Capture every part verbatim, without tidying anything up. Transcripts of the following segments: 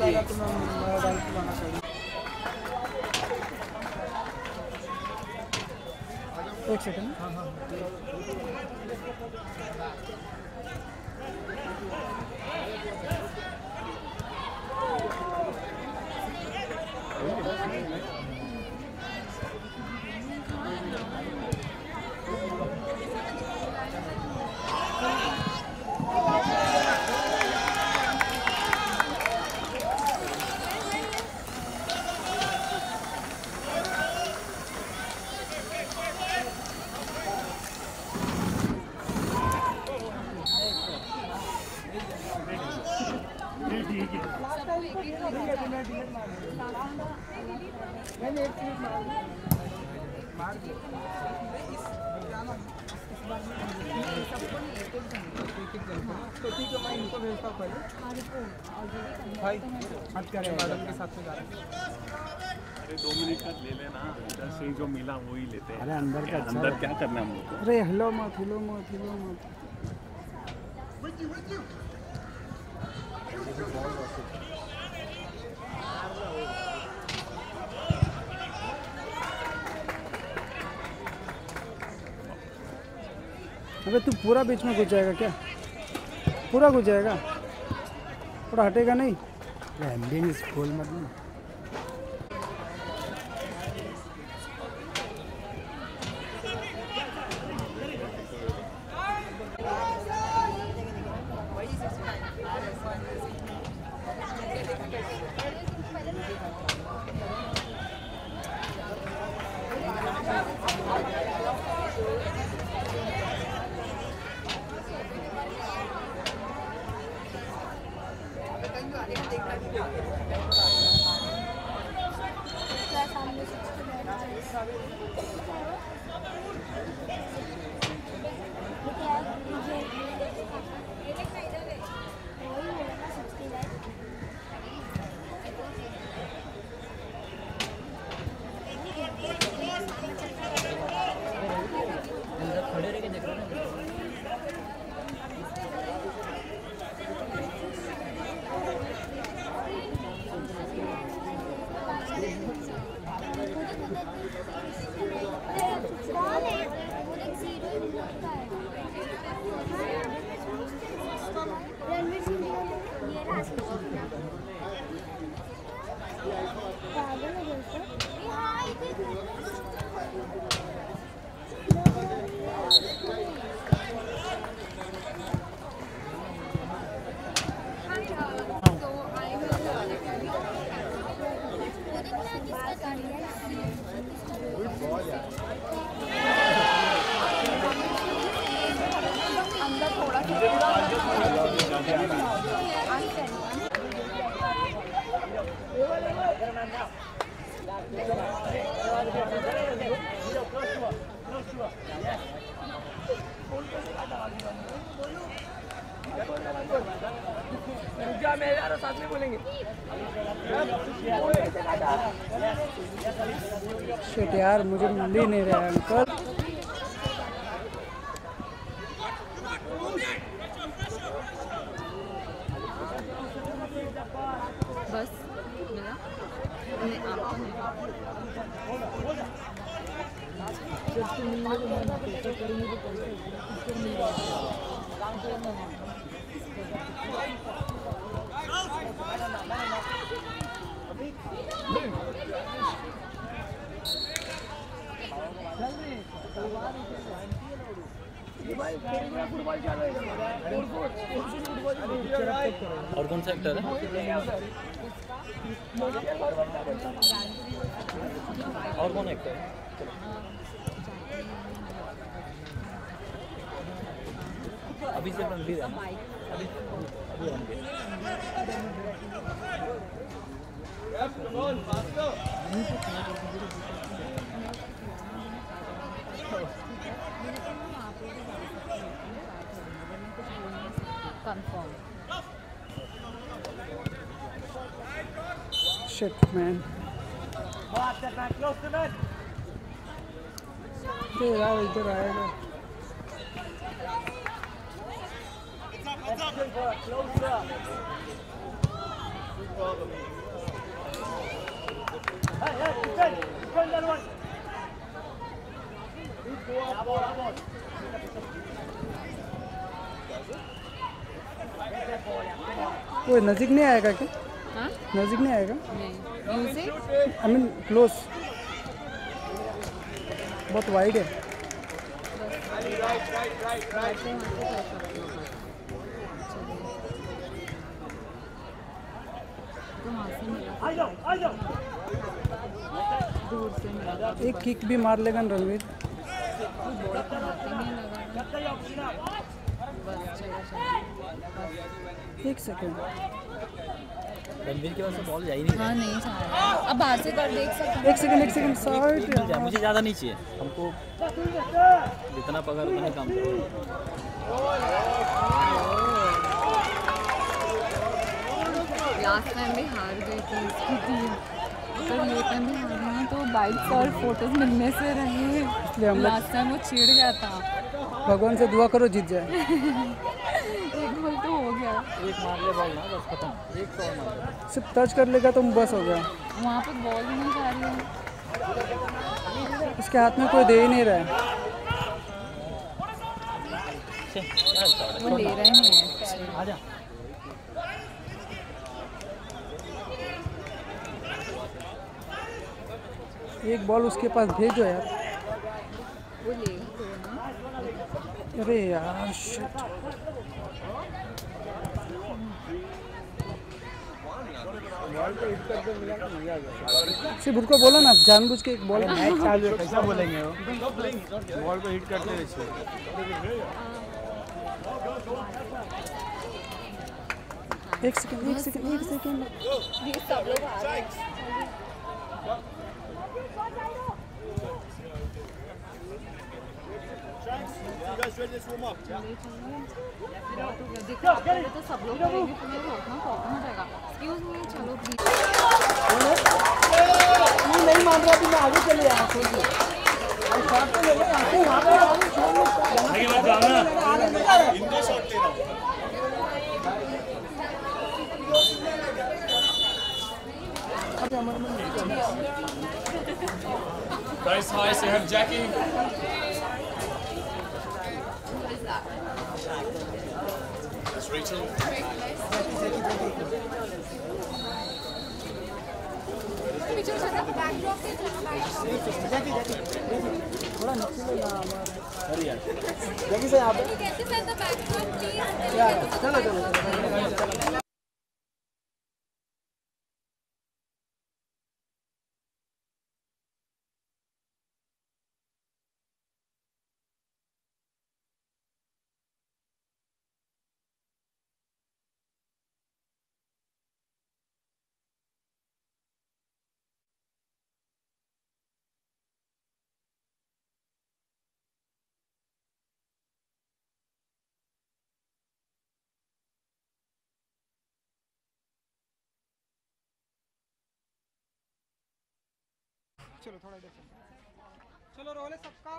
आएगा तो मैं डाल के लाना चाहिए। एक सेकंड। हाँ हाँ मैंने एक मिनट मार मार दिया तो ठीक है, मैं इनको भेजता हूँ पहले भाई। मत करें मैडम के साथ में जा रहे हैं। अरे दो मिनट का ले लेना, इधर से जो मिला वो ही लेते हैं। अरे अंदर का अंदर क्या करना है हम लोग को? अरे हिलो मत हिलो मत हिलो मत। अबे तू पूरा बीच में घुस जाएगा क्या? पूरा घुस जाएगा, पूरा हटेगा नहीं। लैंडिंग स्कूल मतलब साथ में बोलेंगे। शिट यार, मुझे मिल ही नहीं रहा है अंकल। बस मिला नहीं, आपको नहीं। और कौन सा एक्टर है? और कौन एक्टर है? अभी से रणबीर है। अभी अभी रणबीर। Confirm. Shit, man. तेरा इधर आएगा। वो नज़दीक नहीं आएगा क्या? हाँ नज़दीक नहीं आएगा? नहीं यूँ से आई मीन क्लोज, बहुत वाइड है। वैसे वहाँ से कर सकते हो। तो वहाँ से मिला दूर से मिला एक किक भी मार लेगा ना रणवीर। बॉल पर हाथ ही नहीं लगा बस चलो चलो एक सेकेंड, रणवीर के पास से बॉल जा ही नहीं रहा हाँ नहीं चाह रहा अब बाहर से कर देख सकते एक सेकेंड एक सेकेंड साइड। है। मुझे ज़्यादा नहीं चाहिए, हमको जितना पगार उतना काम करो। लास्ट टाइम भी हार गई थी इसकी टीम, तो ये टाइम भी हार गई तो बाइट्स और फोटोज मिलने से रहे। इसलिए हम लोग लास्ट टाइम वो चिढ़ गया था। भगवान से दुआ करो जीत जाए। एक गोल तो हो गया, एक मार ले बॉल ना, बस खत्म। एक सौ मार ले। सिर्फ टच कर लेगा तो बस हो गया। वहाँ पे बॉल ही नहीं जा रही है। उसके हाथ में कोई दे ही नहीं रहा है। छे, यार, वो ले रहा ही नहीं है। आजा। एक बॉल उसके पास भेजो यार। वो ले तो ना। अरे यार शिट। सिर्फ उनको बोला ना जानबूझ के एक बॉल मैच चालू है, कैसा बोलेंगे वो? बॉल पे हिट करते रहते एक सेकंड एक सेकंड एक सेकंड। ये सब लोग आ रहे हैं। देखो पहले तो सब लोग करेंगे, तुम्हें रोकना प्रॉब्लम हो जाएगा। एक्सक्यूज मी, चलो प्लीज। तू नहीं मान रहा, मैं आगे चले आया छोड़ दो। और शॉट तो ले ले, तू वहां पे आओ, छोड़ दो। आगे मत जाओ ना, इनको शॉट ले रहा हूं। Price high, so you have Jackie. That's Rachel. थोड़ा नीचे ले ना हमारे। जल्दी से यहाँ पे। चलो चलो। चलो थोड़ा डिफरेंट। चलो रोल है सबका।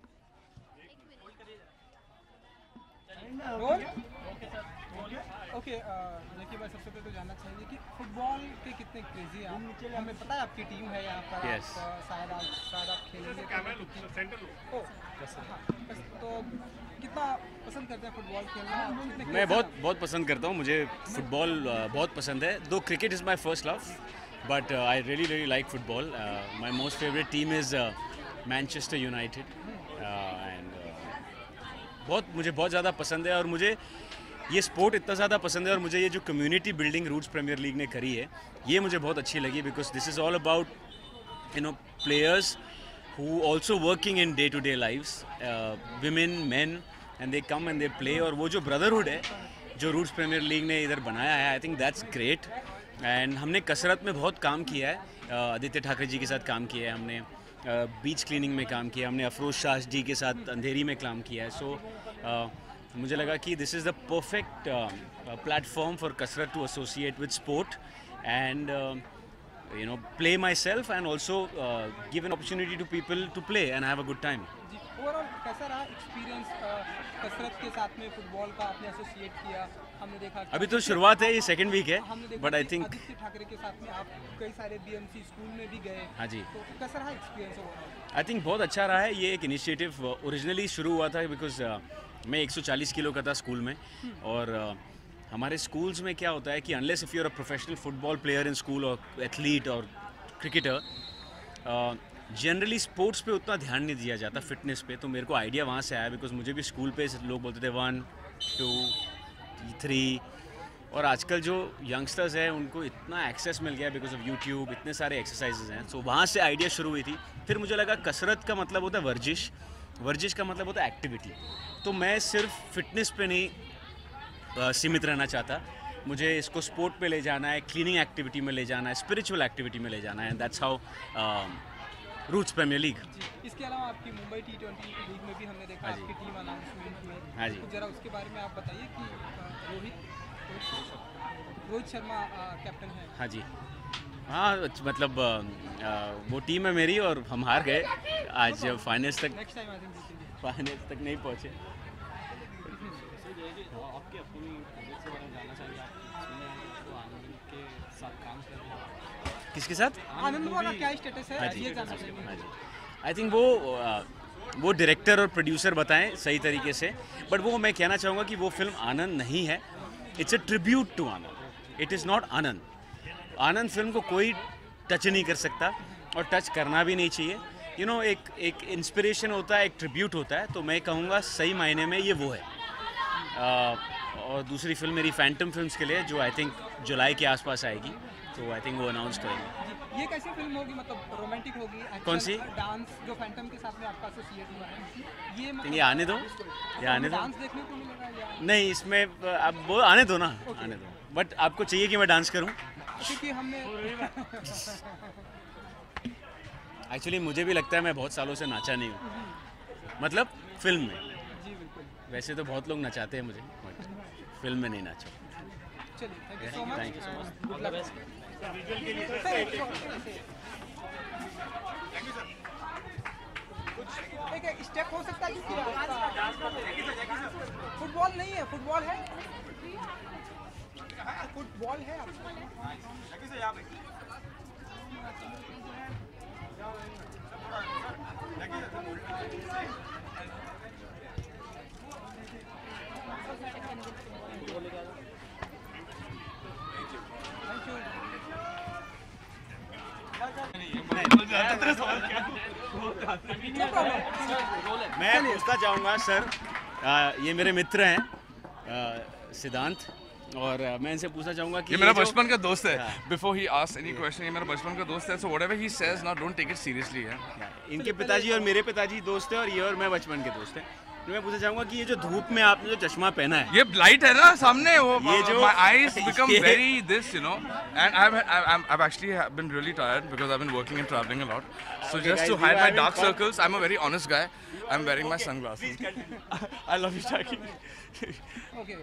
Roll okay. देखिए भाई, सबसे पहले तो जानना चाहिए कि फुटबॉल के कितने क्रेजी हैं आप। हमें पता है आपकी टीम है यहाँ पर। Yes. आप, शायद आप शायद आप खेलेंगे तो तो कितना पसंद करते हैं फुटबॉल खेलना? कितने मैं बहुत बहुत पसंद करता हूँ। मुझे फुटबॉल बहुत पसंद है। Though cricket is my first love, but I really really like football. My most favourite team is Manchester United and बहुत मुझे बहुत ज़्यादा पसंद है। और मुझे ये स्पोर्ट इतना ज़्यादा पसंद है, और मुझे ये जो community building Roots Premier League ने करी है, ये मुझे बहुत अच्छी लगी। Because this is all about you know players who also working in day to day lives, uh, women, men, and they come and they play. और वो जो brotherhood है जो रूट्स प्रीमियर लीग ने इधर बनाया है, I think that's great. And हमने कसरत में बहुत काम किया है। uh, आदित्य ठाकरे जी के साथ काम किया है हमने, बीच uh, क्लीनिंग में काम किया हमने, अफरोज शाह जी के साथ अंधेरी में काम किया है। सो so, uh, मुझे लगा कि this is the perfect platform for Kasrat to associate with sport and you know play myself, and also uh, give an opportunity to people to play and have a good time. Overall कैसा रहा experience कसरत के साथ में football का आपने associate किया? हमने देखा अभी तो शुरुआत है, ये सेकंड वीक है, हमने देखा बट आई कि थिंक आदित्य ठाकरे के साथ में आप कई सारे बीएमसी स्कूल में भी गए। हाँ जी, तो कैसा रहा एक्सपीरियंस ओवरऑल? आई थिंक बहुत अच्छा रहा है। ये एक इनिशिएटिव ओरिजिनली शुरू हुआ था बिकॉज मैं एक सौ चालीस किलो का था स्कूल में, और uh, हमारे स्कूल्स में क्या होता है कि unless if you are a professional football player in school और एथलीट और क्रिकेटर, जनरली स्पोर्ट्स पे उतना ध्यान नहीं दिया जाता, फिटनेस पे। तो मेरे को आइडिया वहाँ से आया बिकॉज मुझे भी स्कूल पे लोग बोलते थे वन टू थ्री, और आजकल जो यंगस्टर्स हैं उनको इतना एक्सेस मिल गया बिकॉज ऑफ यूट्यूब, इतने सारे एक्सरसाइजेज हैं। सो वहाँ से आइडिया शुरू हुई थी। फिर मुझे लगा कसरत का मतलब होता है वर्जिश, वर्जिश का मतलब होता है एक्टिविटी। तो मैं सिर्फ फिटनेस पे नहीं uh, सीमित रहना चाहता, मुझे इसको स्पोर्ट पे ले जाना है, क्लीनिंग एक्टिविटी में ले जाना है, स्पिरिचुअल एक्टिविटी में ले जाना है, and that's how Roots Premier League. इसके अलावा आपकी मुंबई टी ट्वेंटी लीग में भी हमने देखा हाँ जी। आपकी टीम अनाउंसमेंट हुई। हाँ जी। तो जरा उसके बारे में आप बताइए कि अ, रोहित रोहित शर्मा अ, कैप्टन है। हाँ जी, हाँ मतलब uh, uh, वो टीम है मेरी और हम हार गए आज फाइनल्स तक, नेक्स्ट टाइम आई थिंक जीतेंगे। फाइनल्स तक नहीं पहुँचे। आपके अपनी प्रोजेक्ट के बारे में जानना चाहिए। आप सुने हैं तो आनंद के साथ काम कर रहे हैं, किसके साथ? आनंद का क्या स्टेटस है हाँ जी, ये जानना हाँ चाहिए। जी, आई थिंक वो uh, वो डायरेक्टर और प्रोड्यूसर बताएं सही तरीके से, बट वो मैं कहना चाहूँगा कि वो फिल्म आनंद नहीं है, it's a tribute to Anand, it is not Anand. Anand film को कोई टच नहीं कर सकता और टच करना भी नहीं चाहिए। यू you नो know, एक एक इंस्पिरेशन होता है, एक ट्रिब्यूट होता है, तो मैं कहूँगा सही मायने में ये वो है। uh, और दूसरी फिल्म मेरी फैंटम फिल्म्स के लिए जो आई थिंक जुलाई के आसपास आएगी, तो आई थिंक वो अनाउंस करेंगे। जी, ये कैसी फिल्म होगी? मतलब रोमांटिक होगी? action, कौन सी? डांस जो फैंटम के साथ में आपका एसोसिएट हुआ है, ये ये आने दो, ये आने दो। डांस देखने को मिलेगा या? नहीं, इसमें अब वो आने दो ना, आने दो। बट आपको चाहिए कि मैं डांस करूं? क्योंकि हमने एक्चुअली मुझे भी लगता है मैं बहुत सालों से नाचा नहीं हूँ, मतलब फिल्म में। जी बिल्कुल। वैसे तो बहुत लोग नचाते हैं मुझे, बट फिल्म में नहीं नाचा। चलिए, thank you so much. Thank you so much. Good luck. एक एक स्टेप हो सकता है क्योंकि फुटबॉल नहीं है, फुटबॉल है, फुटबॉल है मैं पूछना चाहूँगा सर, आ, ये मेरे मित्र हैं आ, सिद्धांत, और आ, मैं इनसे पूछना चाहूँगा कि ये मेरा जो- बचपन का दोस्त है। हाँ। Before he ask any question, ये मेरा बचपन का दोस्त है, सो व्हाटएवर ही सेज ना डोंट टेक इट सीरियसली है। इनके पिताजी और मेरे पिताजी दोस्त हैं, और ये और मैं बचपन के दोस्त हैं। तो मैं पूछना चाहूँगा कि ये जो धूप में आपने जो चश्मा पहना है, ये लाइट है ना सामने, वो ये जो- my eyes become ये- very this, you know, and I've I've I've actually been really tired because I've been working and traveling a lot. So Okay, just guys, to we hide are my having dark fun. circles, I'm a very honest guy. I'm wearing my sunglasses. I love you, Jackie. Okay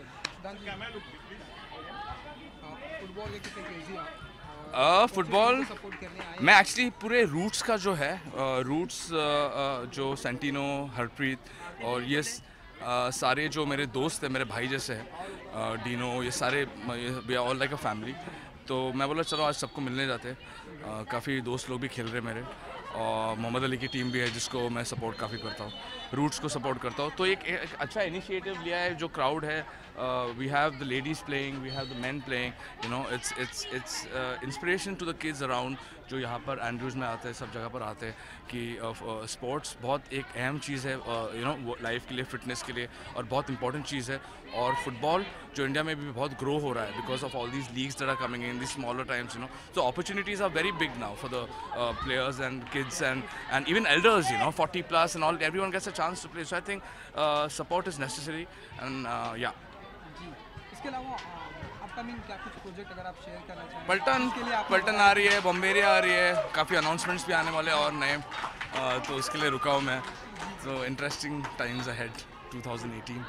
football के कितने crazy हैं आप? Uh, football support करने आए मैं actually पूरे roots का जो है, रूट्स जो सेंटिनो, हरप्रीत और ये स- uh, सारे जो मेरे दोस्त हैं, मेरे भाई जैसे हैं, uh, डीनो, ये सारे we are all like a family. तो मैं बोला चलो आज सबको मिलने जाते हैं। uh, काफ़ी दोस्त लोग भी खेल रहे हैं मेरे, और मोहम्मद अली की टीम भी है जिसको मैं सपोर्ट काफ़ी करता हूँ, रूट्स को सपोर्ट करता हूँ। तो एक, एक अच्छा इनिशिएटिव लिया है, जो क्राउड है, we have the ladies playing, we have the men playing, you know, it's it's it's inspiration to the kids around जो यहाँ पर एंड्रूज में आते हैं, सब जगह पर आते हैं, कि स्पोर्ट्स uh, बहुत एक अहम चीज़ है, यू नो, लाइफ के लिए, फिटनेस के लिए, और बहुत इंपॉर्टेंट चीज़ है। और फुटबॉल जो इंडिया में भी बहुत ग्रो हो रहा है because of all these leagues that are coming in this smaller times, you know, so opportunities are very big now for the uh, players and kids and and even elders, you know, forty plus and all, everyone gets a chance to play. So I think uh, support is necessary, and uh, yeah. जी इसके अलावा upcoming क्या कुछ project अगर आप share करना चाहें? पलटन इसके लिए आप पलटन आ रही है, बम्बेरिया आ रही है, काफ़ी अनाउंसमेंट्स भी आने वाले हैं और नए, uh, तो उसके लिए रुका हूँ मैं। So interesting times ahead twenty eighteen।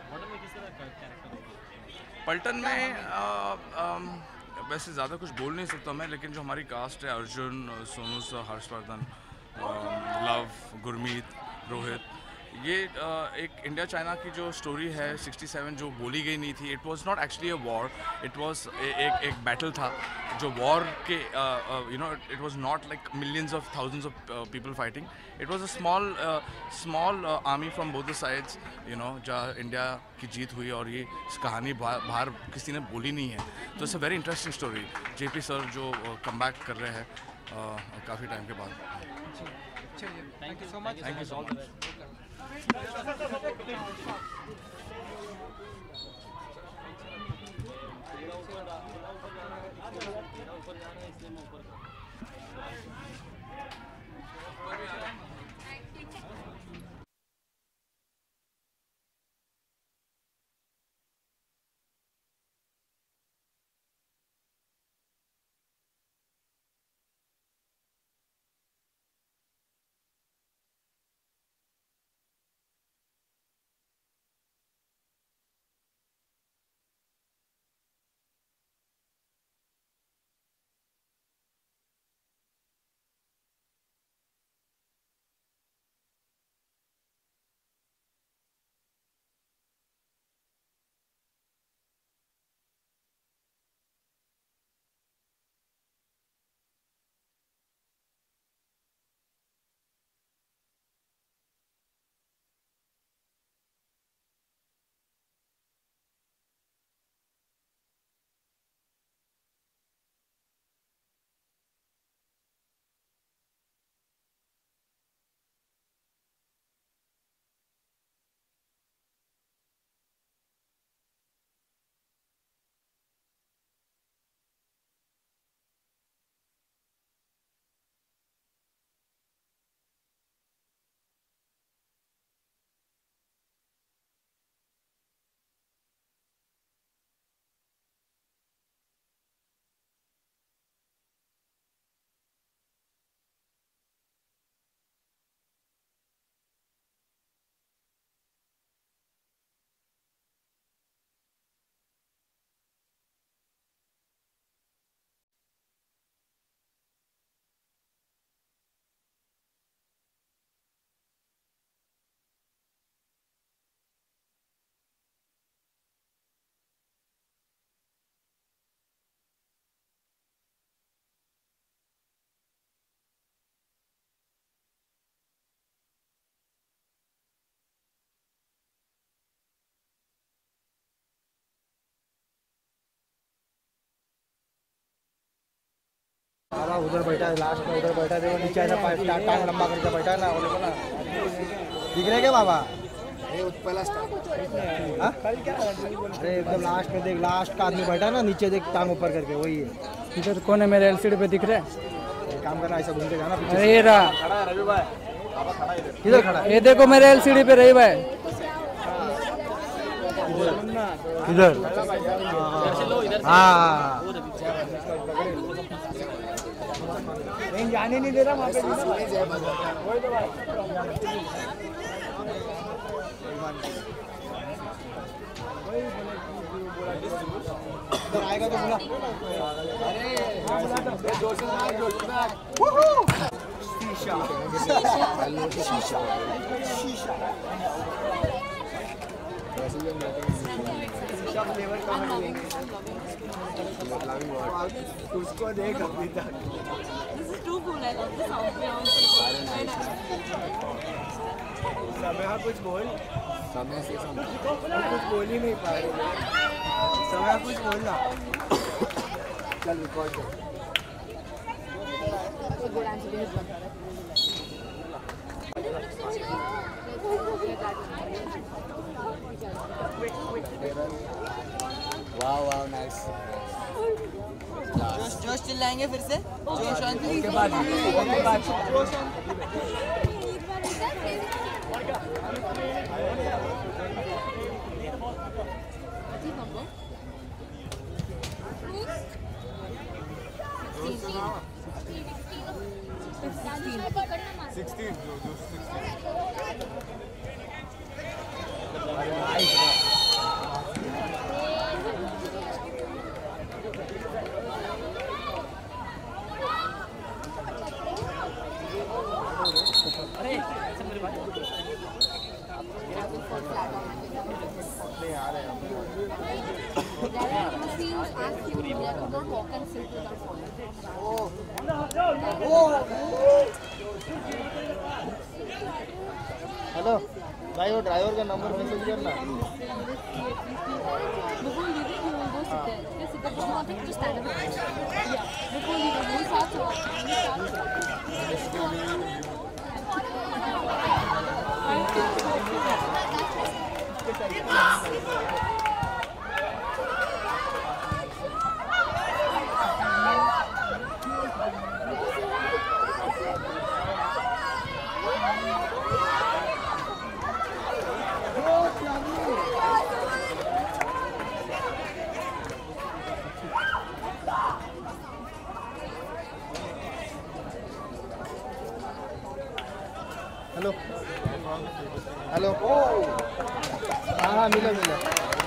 पलटन में uh, um, वैसे ज़्यादा कुछ बोल नहीं सकता मैं, लेकिन जो हमारी कास्ट है, अर्जुन, सोनू सर, हर्षवर्धन, लव, गुरमीत, रोहित, ये uh, एक इंडिया चाइना की जो स्टोरी है सिक्सटी सेवन जो बोली गई नहीं थी, it was not actually a war, it was एक एक बैटल था जो वॉर के you know it was not like millions of thousands of people fighting, it was a small small army from both the sides, you know, जहाँ India की जीत हुई। और ये इस कहानी बाहर किसी ने बोली नहीं है, तो it's a very interesting story. JP sir जो कम बैक कर रहे हैं uh, काफ़ी टाइम के बाद। चलिए, thank you so much. Thank you so much. बाबा उधर बैठा है, लास्ट में उधर बैठा है, देखो नीचे ऐसा पाइप टांग लंबा करके बैठा है ना, वो देखो ना, दिख रहे क्या बाबा? हाँ? अरे एकदम लास्ट में देख, लास्ट का आदमी बैठा है ना, नीचे देख टांग ऊपर करके, वही है। इधर कौन है मेरे एलसीडी पे दिख रहा है? काम करना ऐसा घूम के जाना पीछे। अरे रहा किधर खड़ा है? ये देखो मेरे एलसीडी पे रही भाई। इधर हाँ, नहीं जाने नहीं दे रहा वहाँ पे। आएगा तो बोला शीशा शीशा शीशा फ्लेवर का उसको देख अभी तक। This is too cool. I love the sound beyond. समय कुछ बोल, समय से कुछ बोल ही नहीं पा रहे। समय कुछ बोलना। चल रिकॉर्ड कर। वाह वाह नाइस। जोश जोश चिल्लाएंगे फिर से। जोश शांति के बाद के बाद सिक्सटीन जो जो sixteen will fall flat on my face. There are machines as human. I could not walk and sit without falling. Hello भाई, वो ड्राइवर का नंबर मैसेज करना। Before leaving, you will go sit there. Okay, sit there. You want to just stand up. Yeah. Before leaving, you start talking. You start talking. Hello hello, हाँ हाँ मिला मिला,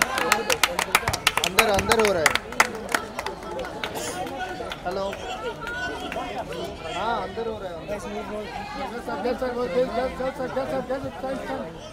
अंदर अंदर हो रहा है। हेलो, हाँ अंदर हो रहा है।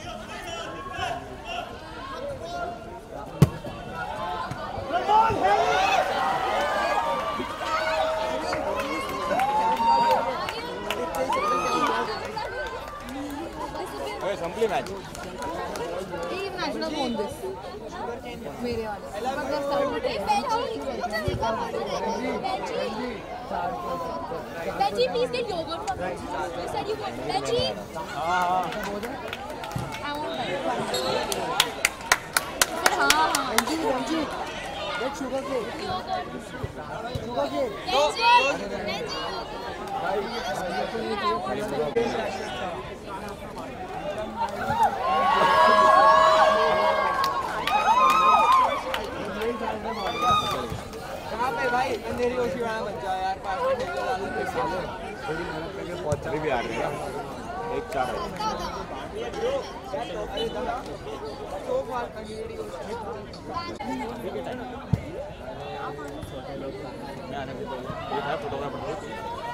Complete match. He match not won this. मेरे वाले. मतलब सब Benji, please get yogurt from me. You said you want Benji. हाँ I want that. हाँ हाँ. Benji, Benji, get sugar cake. Sugar cake. कहाँ पे भाई अंधेरी ओशी वाला बन जाओ यार, पाँच मिनट के बाद थोड़ी मेहनत करके बहुत चली भी आ रही है। एक चार है। तो बार अंधेरी ओशी मैं आने भी तो ये था फोटोग्राफर।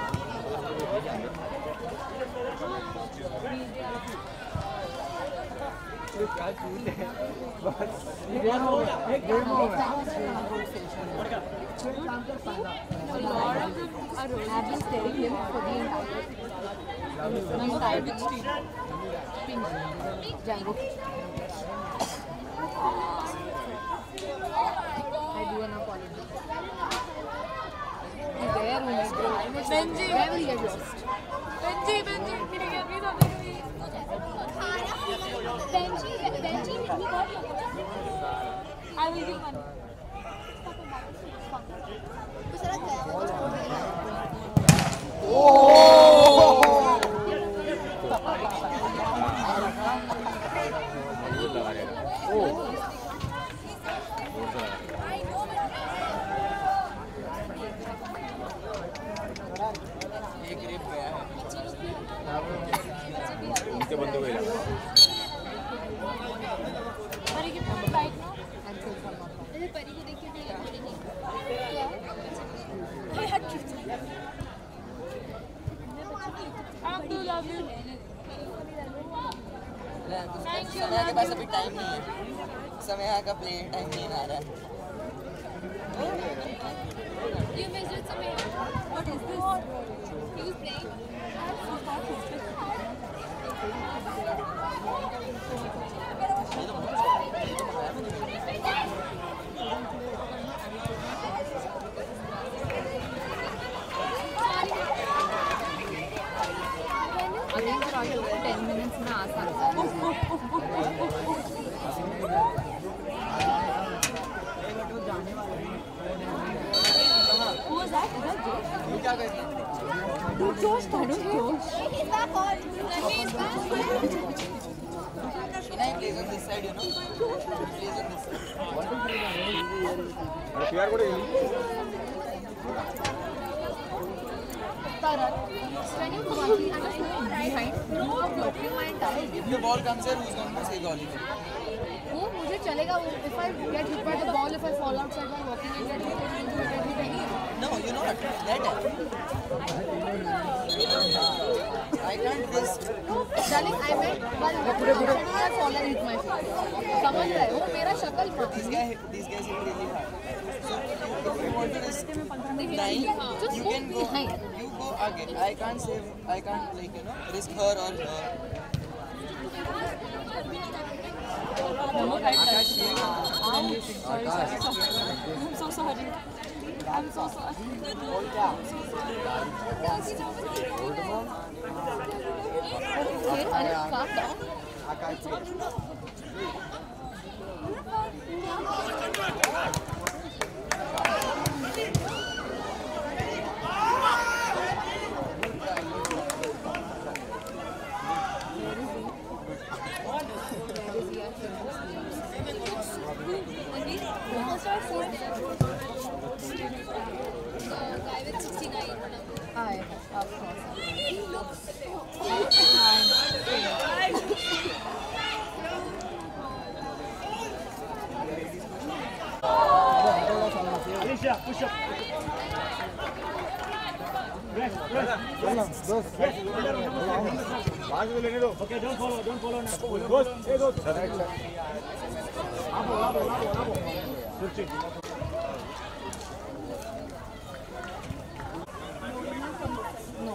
क्या चूल है बस A lot of them are have been staring him for the entire entire big street. Pink. Django. I do an apology. He's there when he's there. Benji. Where will he get lost? Benji, Benji, can you get me something to eat? Benji, Benji, we got you. I will give money. इनके बंदे को ही परी को देखिए समय के पास अभी time नहीं है, समय का प्ले टाइम नहीं आ रहा है। You visited Samir. What is this? He was playing. I think around ten minutes में आ सकता है। Who was that? Is that Josh? क्या कर रही है? Dude, Josh, I don't Josh. He's back on. He's back. He plays on this side, you know. He plays on this side. अरे प्यार कोड़े Tarak, when you go behind, you are blocking my entire. If the ball comes here, who's going to say goal? वो मुझे चलेगा if I get hit by the ball, if I fall outside while walking and get hit, will you get hit any? No, you're not that. I can't risk. Darling, I meant while walking outside I fall and hit my face. समझ रहे हो? मेरा शक्ल मत. This guy, these guys hit really hard. So if you want to risk dying, you can go. You go again. I can't save. I can't like you know risk her or her. I'm so sorry. I'm so sorry. Okay, Anil, calm down. Guy with sixty-nine. Hi, of course. He looks Alicia, push up. Rest, rest. Dost. Baag में लेने दो. Okay, don't follow, don't follow now. Dost, hey dost. Right side. Abo, abo, abo, abo. Good shit. No.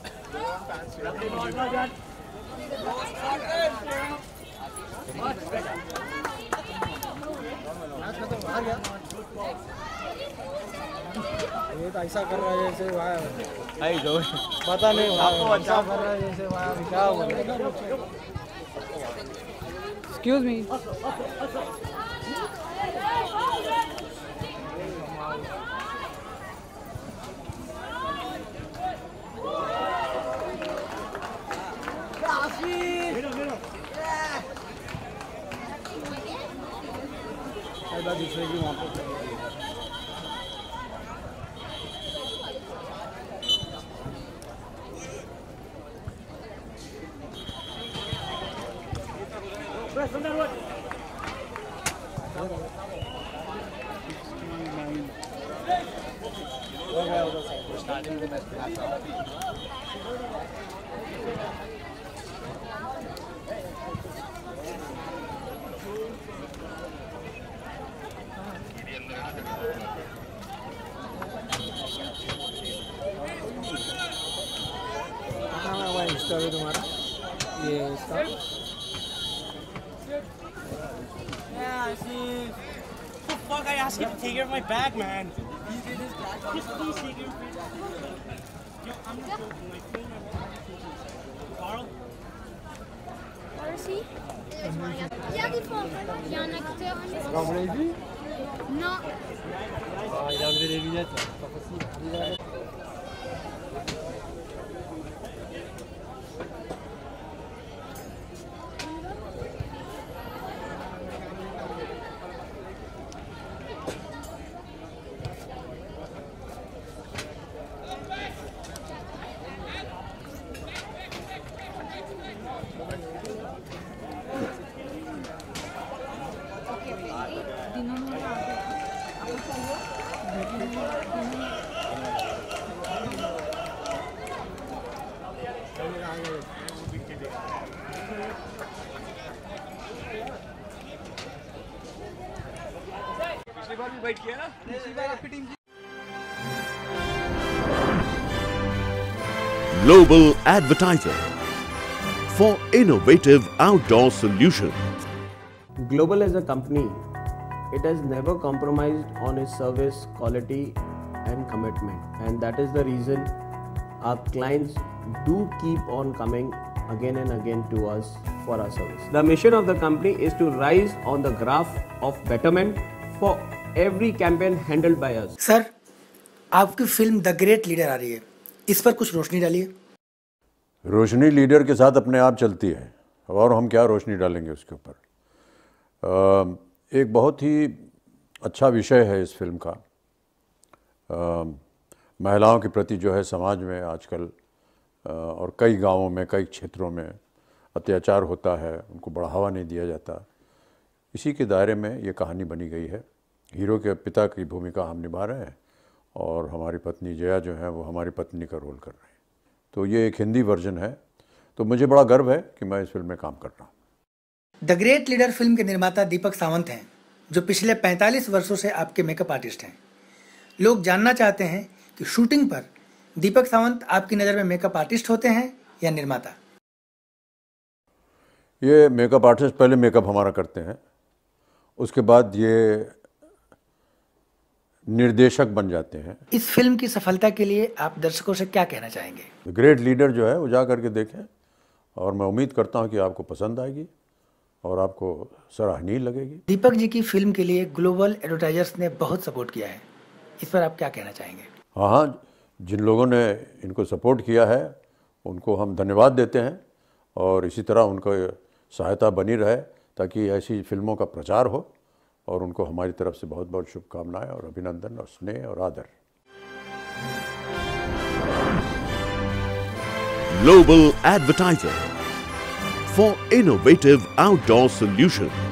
ये तो ऐसा कर रहा है जैसे वहाँ पता नहीं आपको अच्छा कर रहा है जैसे वहाँ क्या हो रहा है. Excuse me. दूसरे की वहाँ पर इंस्टा पे तुम्हारा ये इसका Yeah, see. The fuck I asked him to take care of my bag, man. Just please take care of my bag. Yo, I'm not joking. My phone, my wallet. Carl? Where is he? Yeah, the phone. Yeah, next to him. Vous l'avez vu? Non. Ah, il a enlevé les lunettes, là. C'est pas facile. पिछली बार भी बैठ किया ना. पिछली बार आपकी team Global Advertiser for innovative outdoor solutions. Global as a company, it has never compromised on its service quality and commitment, and that is the reason our clients do keep on coming again and again to us for our service. The mission of the company is to rise on the graph of betterment for every campaign handled by us. Sir, आपकी फिल्म the great leader आ रही है, इस पर कुछ रोशनी डालिए. रोशनी leader के साथ अपने आप चलती है और हम क्या रोशनी डालेंगे उसके ऊपर. एक बहुत ही अच्छा विषय है इस फिल्म का. आ, महिलाओं के प्रति जो है समाज में आजकल आ, और कई गांवों में कई क्षेत्रों में अत्याचार होता है, उनको बढ़ावा नहीं दिया जाता. इसी के दायरे में ये कहानी बनी गई है। हीरो के पिता की भूमिका हम निभा रहे हैं और हमारी पत्नी जया जो है वो हमारी पत्नी का रोल कर रहे हैं। तो ये एक हिंदी वर्जन है, तो मुझे बड़ा गर्व है कि मैं इस फिल्म में काम कर रहा हूँ। द ग्रेट लीडर फिल्म के निर्माता दीपक सावंत हैं, जो पिछले पैंतालीस वर्षों से आपके मेकअप आर्टिस्ट हैं। लोग जानना चाहते हैं कि शूटिंग पर दीपक सावंत आपकी नज़र में मेकअप आर्टिस्ट होते हैं या निर्माता? ये मेकअप आर्टिस्ट पहले मेकअप हमारा करते हैं, उसके बाद ये निर्देशक बन जाते हैं। इस फिल्म की सफलता के लिए आप दर्शकों से क्या कहना चाहेंगे? द ग्रेट लीडर जो है वो जा करके देखें और मैं उम्मीद करता हूँ कि आपको पसंद आएगी और आपको सराहनीय लगेगी। दीपक जी की फिल्म के लिए ग्लोबल एडवर्टाइजर्स ने बहुत सपोर्ट किया है, इस पर आप क्या कहना चाहेंगे? हाँ हाँ, जिन लोगों ने इनको सपोर्ट किया है उनको हम धन्यवाद देते हैं और इसी तरह उनको सहायता बनी रहे ताकि ऐसी फिल्मों का प्रचार हो, और उनको हमारी तरफ से बहुत बहुत शुभकामनाएं और अभिनंदन और स्नेह और आदर। Global Advertiser for innovative outdoor solutions.